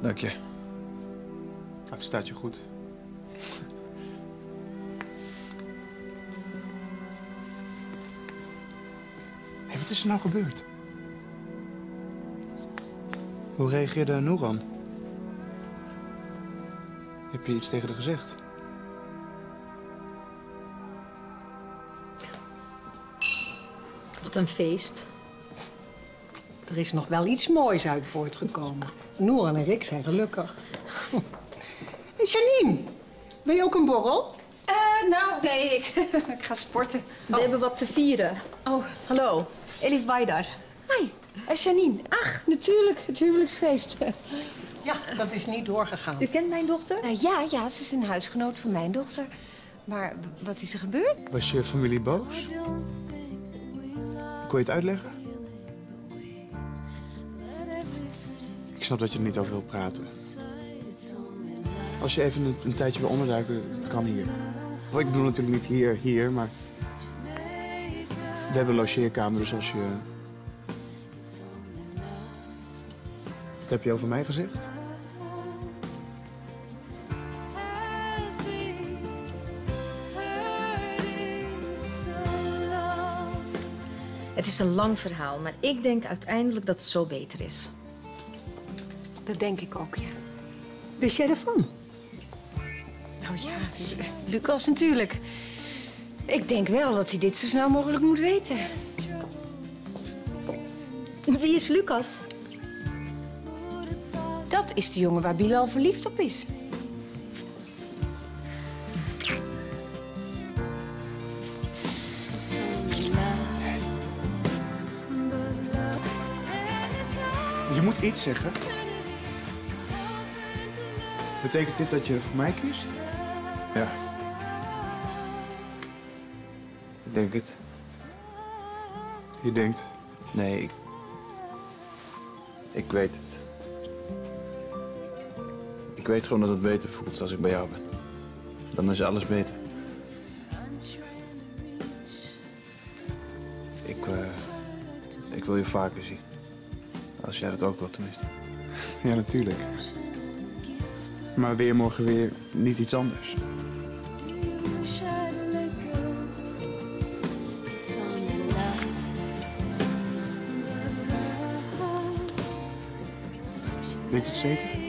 Dank je. Het staat je goed. Hé, wat is er nou gebeurd? Hoe reageerde Noeran? Heb je iets tegen haar gezegd? Wat een feest. Er is nog wel iets moois uit voortgekomen. Noeran en Rick zijn gelukkig. En Janine, wil je ook een borrel? Nou, nee, ik ga sporten. We hebben wat te vieren. Oh, Hallo, Elif Baydar. hi. Janine. Ach, natuurlijk, het huwelijksfeest. Ja, dat is niet doorgegaan. U kent mijn dochter? Ja, ze is een huisgenoot van mijn dochter. Maar wat is er gebeurd? Was je familie boos? Kon je het uitleggen? Ik snap dat je er niet over wil praten. Als je even een tijdje wil onderduiken, dat kan hier. Ik bedoel natuurlijk niet hier, maar... We hebben een logeerkamer, dus als je... Wat heb je over mij gezegd? Het is een lang verhaal, maar ik denk uiteindelijk dat het zo beter is. Dat denk ik ook, ja. Wist jij ervan? Oh ja, Lucas natuurlijk. Ik denk wel dat hij dit zo snel mogelijk moet weten. Wie is Lucas? Dat is de jongen waar Bilal verliefd op is. Je moet iets zeggen. Betekent dit dat je voor mij kiest? Ja. Ik denk het. Je denkt. Nee, ik weet het. Ik weet gewoon dat het beter voelt als ik bij jou ben. Dan is alles beter. Ik wil je vaker zien. Als jij dat ook wilt, tenminste. Ja, natuurlijk. Maar morgen weer niet iets anders. Weet je het zeker?